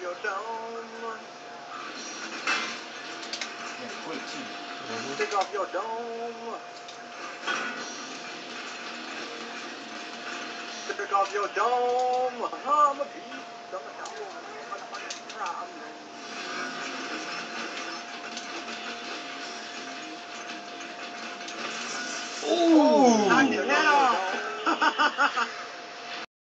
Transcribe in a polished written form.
your dome. Take off your dome. Take off your dome. I'm a piece of a dome. I'm a fucking problem.